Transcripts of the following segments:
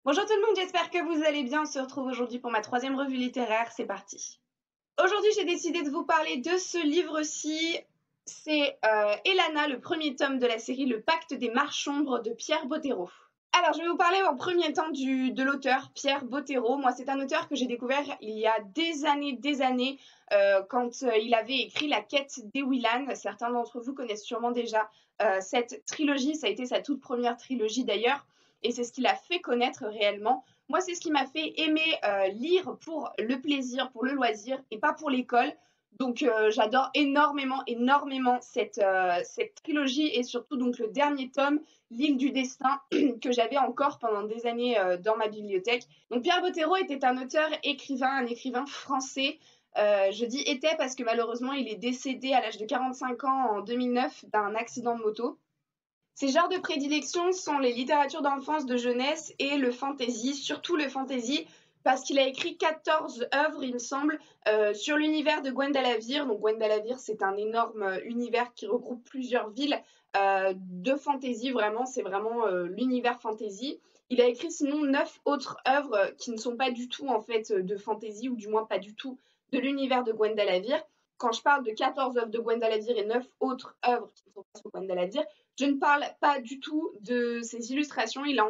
Bonjour tout le monde, j'espère que vous allez bien. On se retrouve aujourd'hui pour ma troisième revue littéraire, c'est parti. Aujourd'hui, j'ai décidé de vous parler de ce livre-ci. C'est Elana, le premier tome de la série Le Pacte des Marches-Sombres de Pierre Bottero. Alors, je vais vous parler en premier temps de l'auteur, Pierre Bottero. Moi, c'est un auteur que j'ai découvert il y a des années, quand il avait écrit La Quête d'Ewilan. Certains d'entre vous connaissent sûrement déjà cette trilogie. Ça a été sa toute première trilogie d'ailleurs. Et c'est ce qui l'a fait connaître réellement. Moi, c'est ce qui m'a fait aimer lire pour le plaisir, pour le loisir et pas pour l'école. Donc, j'adore énormément cette trilogie et surtout donc le dernier tome, L'île du destin, que j'avais encore pendant des années dans ma bibliothèque. Donc, Pierre Bottero était un auteur-écrivain, un écrivain français. Je dis était parce que malheureusement, il est décédé à l'âge de 45 ans en 2009 d'un accident de moto. Ses genres de prédilection sont les littératures d'enfance, de jeunesse et le fantasy, surtout le fantasy, parce qu'il a écrit 14 œuvres, il me semble, sur l'univers de Gwendalavir. Donc Gwendalavir, c'est un énorme univers qui regroupe plusieurs villes de fantasy, vraiment, c'est vraiment l'univers fantasy. Il a écrit sinon 9 autres œuvres qui ne sont pas du tout en fait de fantasy, ou du moins pas du tout de l'univers de Gwendalavir. Quand je parle de 14 œuvres de Gwendalavir et 9 autres œuvres qui ne sont pas sur Gwendalavir, je ne parle pas du tout de ses illustrations. Il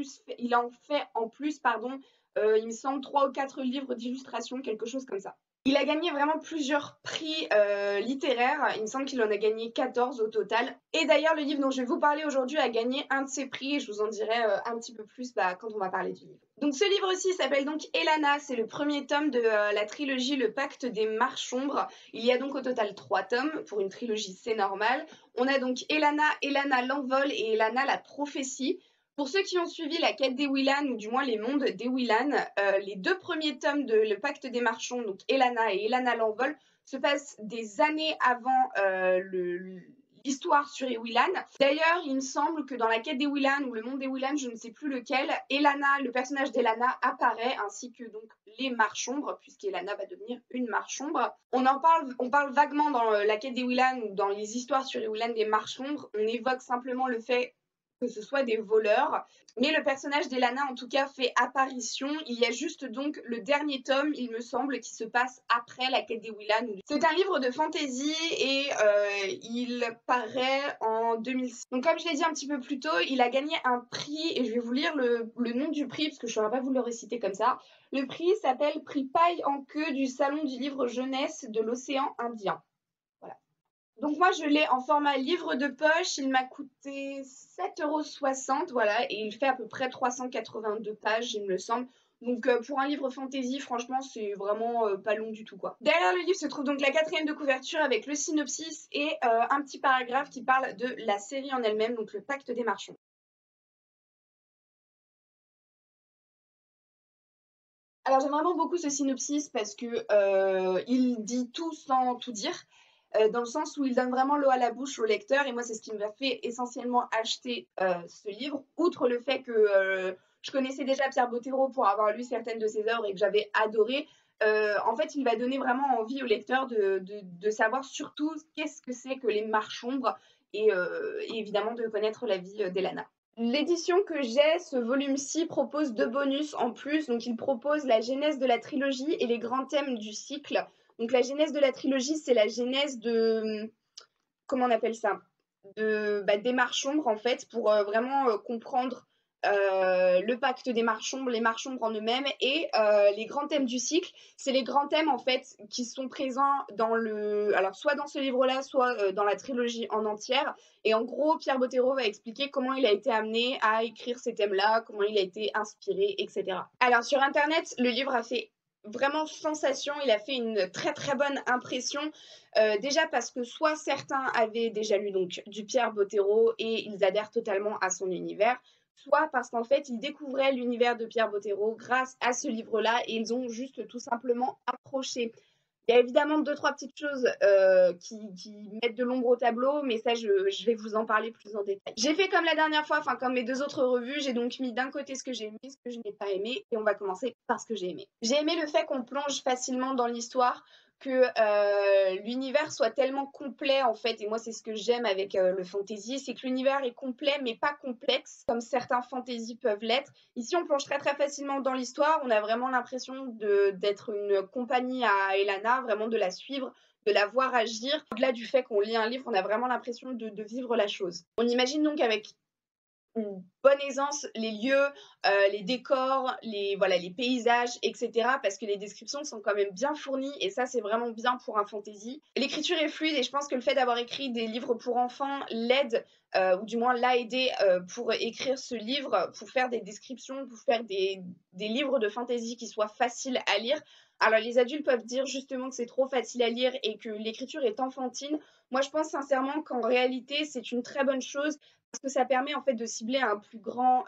en fait en plus, il me semble 3 ou 4 livres d'illustration, quelque chose comme ça. Il a gagné vraiment plusieurs prix littéraires. Il me semble qu'il en a gagné 14 au total. Et d'ailleurs, le livre dont je vais vous parler aujourd'hui a gagné un de ces prix. Et je vous en dirai un petit peu plus quand on va parler du livre. Donc ce livre-ci s'appelle donc Elana. C'est le premier tome de la trilogie Le Pacte des Marches-Sombres. Il y a donc au total 3 tomes. Pour une trilogie, c'est normal. On a donc Elana, Elana l'envol et Elana la prophétie. Pour ceux qui ont suivi la quête d'Ewilan, ou du moins les mondes d'Ewilan, les 2 premiers tomes de Le Pacte des Marchands, donc Elana et Elana l'envol, se passent des années avant l'histoire sur Ewilan. D'ailleurs, il me semble que dans la quête d'Ewilan ou le monde d'Ewilan, je ne sais plus lequel, Elana, le personnage d'Elana apparaît, ainsi que donc les marches-sombres, puisqu'Elana va devenir une marche-sombre. On parle vaguement dans la quête d'Ewilan ou dans les histoires sur Ewilan des marches-sombres. On évoque simplement le fait que ce soit des voleurs. Mais le personnage d'Elana, en tout cas, fait apparition. Il y a juste donc le dernier tome, il me semble, qui se passe après la quête d'Ewilan. C'est un livre de fantasy et il paraît en 2006. Donc comme je l'ai dit un petit peu plus tôt, il a gagné un prix, et je vais vous lire le nom du prix, parce que je ne saurais pas vous le réciter comme ça. Le prix s'appelle Prix Paille en queue du Salon du livre jeunesse de l'océan Indien. Voilà. Donc moi, je l'ai en format livre de poche. Il m'a coûté 7,60 €, voilà, et il fait à peu près 382 pages, il me semble. Donc pour un livre fantasy, franchement, c'est vraiment pas long du tout, quoi. Derrière le livre se trouve donc la 4e de couverture avec le synopsis et un petit paragraphe qui parle de la série en elle-même, donc le Pacte des Marchands. Alors j'aime vraiment beaucoup ce synopsis parce que il dit tout sans tout dire, dans le sens où il donne vraiment l'eau à la bouche au lecteur. Et moi, c'est ce qui m'a fait essentiellement acheter ce livre, outre le fait que je connaissais déjà Pierre Bottero pour avoir lu certaines de ses œuvres et que j'avais adoré. En fait, il va donner vraiment envie au lecteur de savoir surtout qu'est-ce que c'est que les marches-sombres et évidemment de connaître la vie d'Elana. L'édition que j'ai, ce volume-ci, propose 2 bonus en plus. Donc, il propose la genèse de la trilogie et les grands thèmes du cycle. Donc, la genèse de la trilogie, c'est la genèse de... Comment on appelle ça? Des marches-sombres, en fait, pour vraiment comprendre le pacte des marches-sombres, les marches-sombres en eux-mêmes, et les grands thèmes du cycle. C'est les grands thèmes, en fait, qui sont présents dans alors, soit dans ce livre-là, soit dans la trilogie en entière. Et en gros, Pierre Bottero va expliquer comment il a été amené à écrire ces thèmes-là, comment il a été inspiré, etc. Alors, sur Internet, le livre a fait vraiment sensation. Il a fait une très bonne impression. Déjà parce que soit certains avaient déjà lu donc du Pierre Bottero et ils adhèrent totalement à son univers, soit parce qu'en fait ils découvraient l'univers de Pierre Bottero grâce à ce livre-là et ils ont juste tout simplement accroché. Il y a évidemment 2-3 petites choses qui mettent de l'ombre au tableau, mais ça, je vais vous en parler plus en détail. J'ai fait comme la dernière fois, enfin comme mes 2 autres revues, j'ai donc mis d'un côté ce que j'ai aimé, ce que je n'ai pas aimé, et on va commencer par ce que j'ai aimé. J'ai aimé le fait qu'on plonge facilement dans l'histoire, que l'univers soit tellement complet en fait, et moi c'est ce que j'aime avec le fantasy, c'est que l'univers est complet mais pas complexe comme certains fantasy peuvent l'être. Ici on plonge très très facilement dans l'histoire, on a vraiment l'impression d'être une compagnie à Elana, vraiment de la suivre, de la voir agir. Au-delà du fait qu'on lit un livre, on a vraiment l'impression de vivre la chose. On imagine donc avec une bonne aisance les lieux, les décors, voilà, les paysages, etc. Parce que les descriptions sont quand même bien fournies et ça, c'est vraiment bien pour un fantasy. L'écriture est fluide et je pense que le fait d'avoir écrit des livres pour enfants l'aide, ou du moins l'a aidé pour écrire ce livre, pour faire des descriptions, pour faire des livres de fantasy qui soient faciles à lire. Alors les adultes peuvent dire justement que c'est trop facile à lire et que l'écriture est enfantine. Moi, je pense sincèrement qu'en réalité, c'est une très bonne chose parce que ça permet en fait de cibler un plus grand,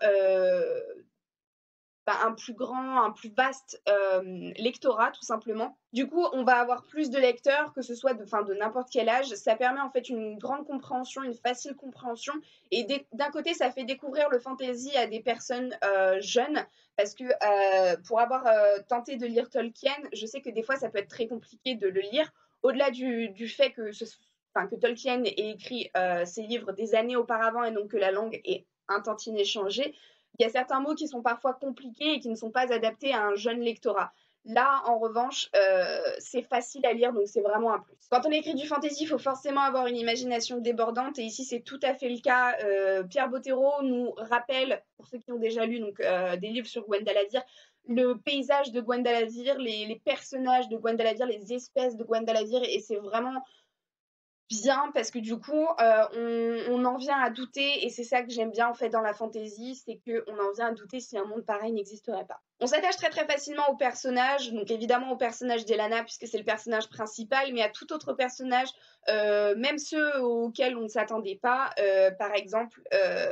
un plus vaste lectorat tout simplement. Du coup, on va avoir plus de lecteurs, que ce soit de n'importe quel âge. Ça permet en fait une grande compréhension, une facile compréhension. Et d'un côté, ça fait découvrir le fantasy à des personnes jeunes, parce que pour avoir tenté de lire Tolkien, je sais que des fois, ça peut être très compliqué de le lire. Au-delà du fait que Tolkien ait écrit ses livres des années auparavant et donc que la langue est un tantinet changée, il y a certains mots qui sont parfois compliqués et qui ne sont pas adaptés à un jeune lectorat. Là, en revanche, c'est facile à lire, donc c'est vraiment un plus. Quand on écrit du fantasy, il faut forcément avoir une imagination débordante, et ici, c'est tout à fait le cas. Pierre Bottero nous rappelle, pour ceux qui ont déjà lu des livres sur Gwendalavir, le paysage de Gwendalavir, les personnages de Gwendalavir, les espèces de Gwendalavir, et c'est vraiment bien parce que du coup, on en vient à douter, et c'est ça que j'aime bien en fait dans la fantasy, c'est qu'on en vient à douter si un monde pareil n'existerait pas. On s'attache très très facilement au personnage, donc évidemment au personnage d'Elana puisque c'est le personnage principal, mais à tout autre personnage, même ceux auxquels on ne s'attendait pas. Par exemple,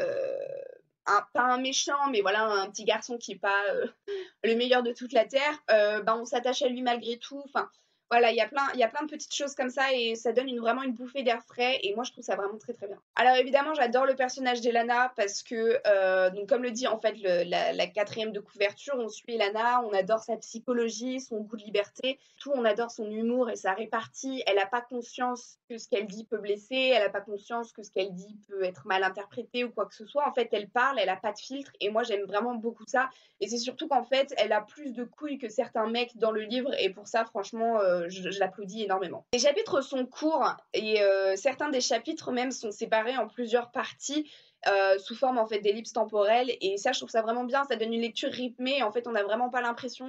pas un méchant, mais voilà un petit garçon qui n'est pas le meilleur de toute la terre, on s'attache à lui malgré tout. Enfin, voilà, il y a plein de petites choses comme ça et ça donne vraiment une bouffée d'air frais, et moi je trouve ça vraiment très très bien. Alors évidemment, j'adore le personnage d'Elana parce que, donc comme le dit en fait la quatrième de couverture, on suit Elana, on adore sa psychologie, son goût de liberté, tout, on adore son humour et sa répartie. Elle n'a pas conscience que ce qu'elle dit peut blesser, elle n'a pas conscience que ce qu'elle dit peut être mal interprété ou quoi que ce soit. En fait, elle parle, elle n'a pas de filtre, et moi j'aime vraiment beaucoup ça. Et c'est surtout qu'en fait, elle a plus de couilles que certains mecs dans le livre, et pour ça, franchement, je l'applaudis énormément. Les chapitres sont courts, et certains des chapitres même sont séparés en plusieurs parties, sous forme en fait d'ellipses temporelles, et ça, je trouve ça vraiment bien. Ça donne une lecture rythmée. En fait, on n'a vraiment pas l'impression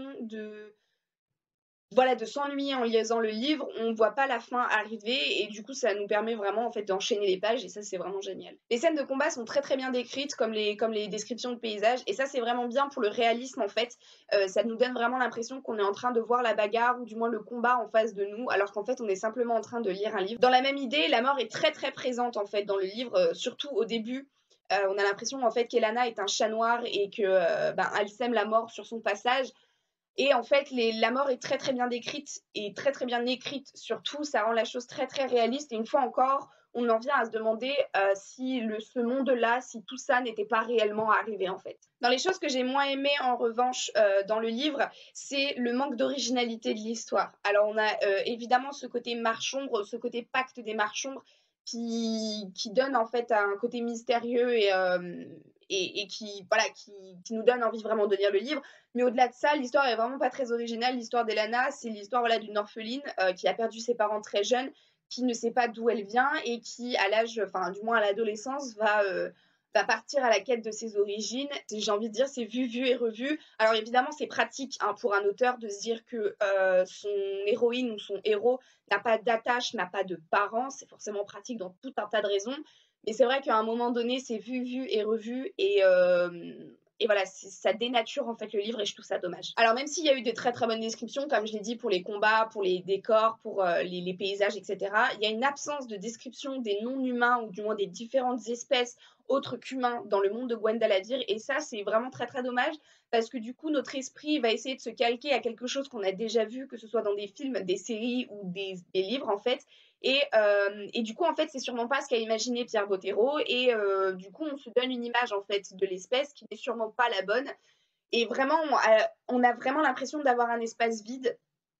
de s'ennuyer en lisant le livre, on voit pas la fin arriver, et du coup ça nous permet vraiment en fait d'enchaîner les pages, et ça c'est vraiment génial. Les scènes de combat sont très très bien décrites comme les descriptions de paysages, et ça c'est vraiment bien pour le réalisme en fait. Ça nous donne vraiment l'impression qu'on est en train de voir la bagarre ou du moins le combat en face de nous, alors qu'en fait on est simplement en train de lire un livre. Dans la même idée, la mort est très très présente en fait dans le livre, surtout au début. On a l'impression en fait qu'Elana est un chat noir et que elle sème la mort sur son passage. Et en fait, la mort est très très bien décrite et très très bien écrite surtout. Ça rend la chose très très réaliste. Et une fois encore, on en vient à se demander si ce monde-là, si tout ça n'était pas réellement arrivé en fait. Dans les choses que j'ai moins aimées en revanche dans le livre, c'est le manque d'originalité de l'histoire. Alors on a évidemment ce côté marchombre, ce côté pacte des marchombres qui donne en fait un côté mystérieux et qui nous donne envie vraiment de lire le livre. Mais au-delà de ça, l'histoire est vraiment pas très originale. L'histoire d'Elana, c'est l'histoire voilà, d'une orpheline qui a perdu ses parents très jeunes, qui ne sait pas d'où elle vient et qui, à l'âge, enfin du moins à l'adolescence, va partir à la quête de ses origines. J'ai envie de dire, c'est vu et revu. Alors évidemment, c'est pratique pour un auteur de se dire que son héroïne ou son héros n'a pas d'attache, n'a pas de parents. C'est forcément pratique dans tout un tas de raisons. Mais c'est vrai qu'à un moment donné, c'est vu et revu, et voilà, ça dénature en fait le livre, et je trouve ça dommage. Alors même s'il y a eu des très très bonnes descriptions, comme je l'ai dit, pour les combats, pour les décors, pour les paysages, etc., il y a une absence de description des non-humains, ou du moins des différentes espèces autres qu'humains dans le monde de Gwendalavir, et ça c'est vraiment très très dommage, parce que du coup notre esprit va essayer de se calquer à quelque chose qu'on a déjà vu, que ce soit dans des films, des séries ou des livres en fait. Et du coup, en fait, c'est sûrement pas ce qu'a imaginé Pierre Bottero. Et du coup, on se donne une image en fait de l'espèce qui n'est sûrement pas la bonne. Et vraiment, on a vraiment l'impression d'avoir un espace vide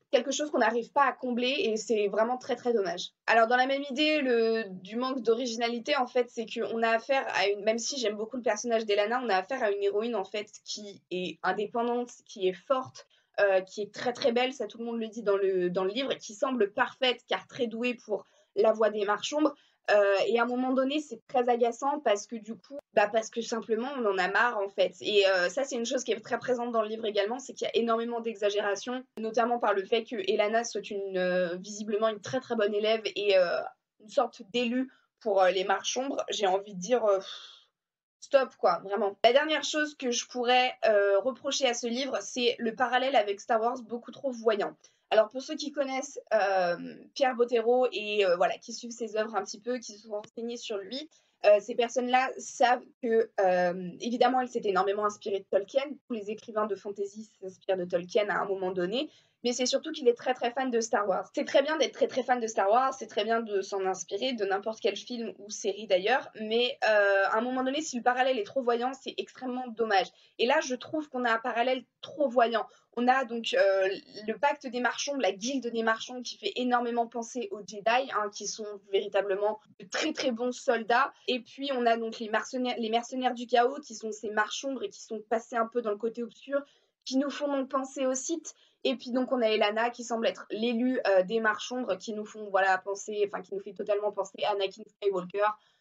quelque chose qu'on n'arrive pas à combler et c'est vraiment très très dommage. Alors dans la même idée du manque d'originalité en fait, c'est qu'on a affaire à une, même si j'aime beaucoup le personnage d'Elana, on a affaire à une héroïne en fait qui est indépendante, qui est forte, qui est très très belle, ça tout le monde le dit dans le livre, et qui semble parfaite car très douée pour la voie des marches-ombres. Et à un moment donné, c'est très agaçant parce que du coup, parce que simplement, on en a marre en fait. Et ça, c'est une chose qui est très présente dans le livre également, c'est qu'il y a énormément d'exagération, notamment par le fait que Elana soit visiblement une très très bonne élève et une sorte d'élue pour les marches ombres. J'ai envie de dire stop quoi, vraiment. La dernière chose que je pourrais reprocher à ce livre, c'est le parallèle avec Star Wars beaucoup trop voyant. Alors pour ceux qui connaissent Pierre Bottero et voilà, qui suivent ses œuvres un petit peu, qui se sont renseignés sur lui, ces personnes-là savent que évidemment elle s'est énormément inspirée de Tolkien. Tous les écrivains de fantasy s'inspirent de Tolkien à un moment donné, mais c'est surtout qu'il est très très fan de Star Wars. C'est très bien d'être très très fan de Star Wars, c'est très bien de s'en inspirer de n'importe quel film ou série d'ailleurs, mais à un moment donné, si le parallèle est trop voyant, c'est extrêmement dommage. Et là, je trouve qu'on a un parallèle trop voyant. On a donc le pacte des marchands, la guilde des marchands qui fait énormément penser aux Jedi, hein, qui sont véritablement de très très bons soldats. Et puis on a donc les mercenaires du chaos qui sont ces marchands et qui sont passés un peu dans le côté obscur, qui nous font donc penser aux Sith. Et puis donc on a Elana qui semble être l'élu des marchands qui nous font voilà penser, enfin qui nous fait totalement penser à Anakin Skywalker.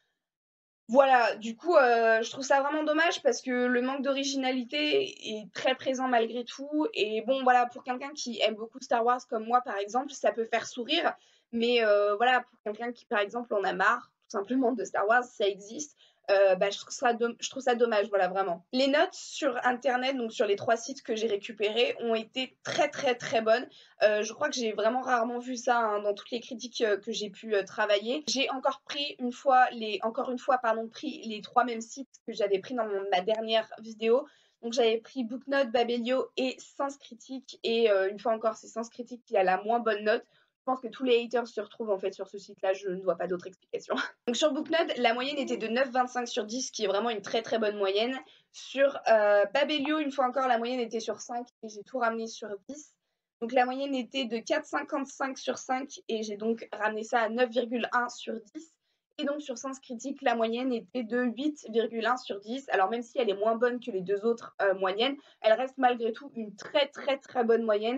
Voilà, du coup, je trouve ça vraiment dommage parce que le manque d'originalité est très présent malgré tout et bon, voilà, pour quelqu'un qui aime beaucoup Star Wars comme moi, par exemple, ça peut faire sourire, mais voilà, pour quelqu'un qui, par exemple, en a marre, tout simplement, de Star Wars, ça existe, je trouve ça dommage, voilà, vraiment. Les notes sur internet, donc sur les 3 sites que j'ai récupérés, ont été très, très, très bonnes. Je crois que j'ai vraiment rarement vu ça, hein, dans toutes les critiques que j'ai pu travailler. J'ai encore pris encore une fois, pardon, pris les 3 mêmes sites que j'avais pris dans ma dernière vidéo. Donc j'avais pris Booknote, Babelio et Sens Critique. Et une fois encore, c'est Sens Critique qui a la moins bonne note. Je pense que tous les haters se retrouvent en fait sur ce site-là, je ne vois pas d'autre explication. Donc sur Booknote, la moyenne était de 9,25 sur 10, qui est vraiment une très très bonne moyenne. Sur Babelio, une fois encore, la moyenne était sur 5 et j'ai tout ramené sur 10. Donc la moyenne était de 4,55 sur 5 et j'ai donc ramené ça à 9,1 sur 10. Et donc sur Sens Critique, la moyenne était de 8,1 sur 10. Alors même si elle est moins bonne que les deux autres moyennes, elle reste malgré tout une très très très bonne moyenne.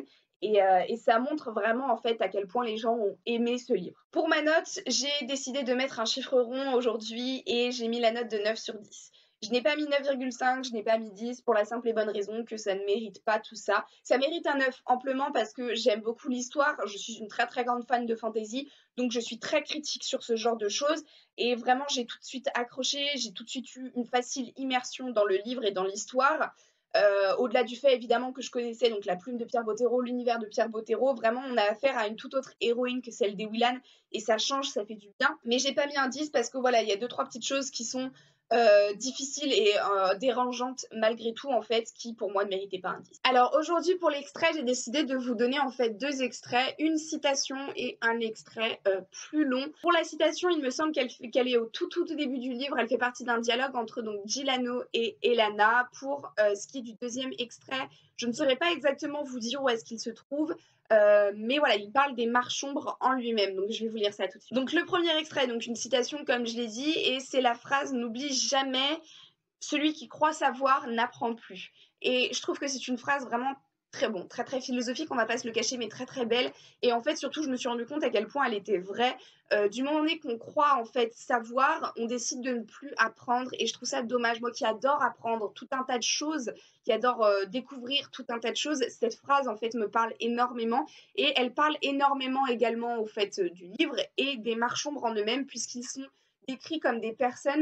Et ça montre vraiment en fait à quel point les gens ont aimé ce livre. Pour ma note, j'ai décidé de mettre un chiffre rond aujourd'hui et j'ai mis la note de 9 sur 10. Je n'ai pas mis 9,5, je n'ai pas mis 10 pour la simple et bonne raison que ça ne mérite pas tout ça. Ça mérite un 9 amplement parce que j'aime beaucoup l'histoire, je suis une très très grande fan de fantasy, donc je suis très critique sur ce genre de choses et vraiment j'ai tout de suite accroché, j'ai tout de suite eu une facile immersion dans le livre et dans l'histoire. Au-delà du fait évidemment que je connaissais donc la plume de Pierre Bottero, l'univers de Pierre Bottero, vraiment on a affaire à une toute autre héroïne que celle des Willan et ça change, ça fait du bien. Mais j'ai pas mis un 10 parce que voilà, il y a 2-3 petites choses qui sont difficiles et dérangeantes malgré tout en fait, qui pour moi ne méritaient pas un 10. Alors aujourd'hui pour l'extrait, j'ai décidé de vous donner en fait 2 extraits, une citation et un extrait plus long. Pour la citation, il me semble qu'elle est au tout début du livre, elle fait partie d'un dialogue entre donc Gilano et Elana. Pour ce qui est du deuxième extrait, je ne saurais pas exactement vous dire où est-ce qu'il se trouve, mais voilà, il parle des marches-ombres en lui-même, donc je vais vous lire ça tout de suite. Donc le premier extrait, donc une citation comme je l'ai dit, et c'est la phrase « N'oublie jamais, celui qui croit savoir n'apprend plus ». Et je trouve que c'est une phrase vraiment très bon, très très philosophique, on va pas se le cacher, mais très très belle. Et en fait, surtout, je me suis rendu compte à quel point elle était vraie. Du moment donné qu'on croit en fait savoir, on décide de ne plus apprendre. Et je trouve ça dommage. Moi qui adore apprendre tout un tas de choses, qui adore découvrir tout un tas de choses, cette phrase en fait me parle énormément. Et elle parle énormément également au fait du livre et des marchands en eux-mêmes, puisqu'ils sont décrits comme des personnes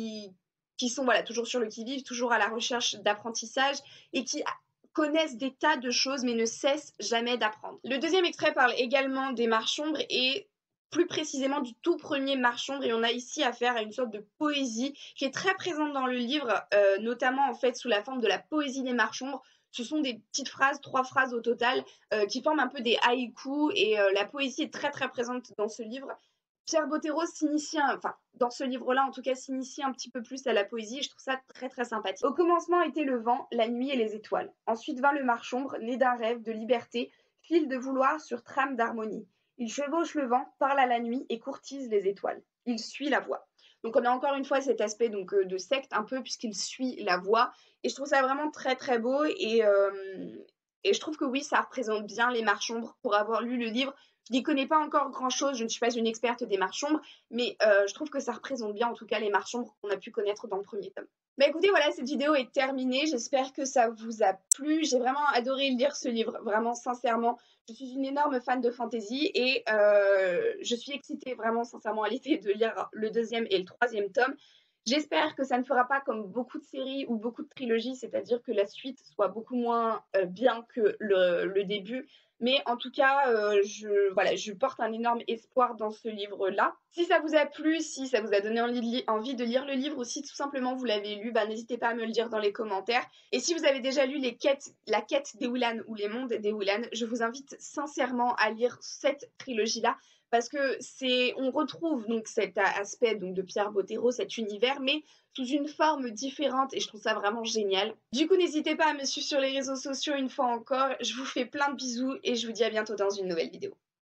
qui sont voilà, toujours sur le qui-vive, toujours à la recherche d'apprentissage et qui connaissent des tas de choses mais ne cessent jamais d'apprendre. Le deuxième extrait parle également des marches-ombres et plus précisément du tout premier marche-ombre, et on a ici affaire à une sorte de poésie qui est très présente dans le livre, notamment en fait sous la forme de la poésie des marche-ombres. Ce sont des petites phrases, 3 phrases au total, qui forment un peu des haïkus, et la poésie est très très présente dans ce livre. Pierre Bottero s'initie, enfin, dans ce livre-là, en tout cas, s'initie un petit peu plus à la poésie et je trouve ça très très sympathique. Au commencement était le vent, la nuit et les étoiles. Ensuite vint le marche-ombre, né d'un rêve de liberté, Fil de vouloir sur trame d'harmonie. Il chevauche le vent, parle à la nuit et courtise les étoiles. Il suit la voix. Donc on a encore une fois cet aspect donc de secte un peu puisqu'il suit la voix et je trouve ça vraiment très très beau et je trouve que oui ça représente bien les marches-ombres pour avoir lu le livre. Je n'y connais pas encore grand-chose, je ne suis pas une experte des marches-ombres, mais je trouve que ça représente bien en tout cas les marches-ombres qu'on a pu connaître dans le premier tome. Bah écoutez, voilà, cette vidéo est terminée. J'espère que ça vous a plu. J'ai vraiment adoré lire ce livre, vraiment sincèrement. Je suis une énorme fan de fantasy et je suis excitée vraiment sincèrement à l'idée de lire le deuxième et le troisième tome. J'espère que ça ne fera pas comme beaucoup de séries ou beaucoup de trilogies, c'est-à-dire que la suite soit beaucoup moins bien que le début. Mais en tout cas, voilà, je porte un énorme espoir dans ce livre-là. Si ça vous a plu, si ça vous a donné envie de lire le livre ou si tout simplement vous l'avez lu, bah, n'hésitez pas à me le dire dans les commentaires. Et si vous avez déjà lu la quête d'Eowlan ou les mondes d'Eowlan, je vous invite sincèrement à lire cette trilogie-là parce que on retrouve donc cet aspect donc de Pierre Bottero, cet univers, mais sous une forme différente et je trouve ça vraiment génial. Du coup, n'hésitez pas à me suivre sur les réseaux sociaux une fois encore. Je vous fais plein de bisous et je vous dis à bientôt dans une nouvelle vidéo.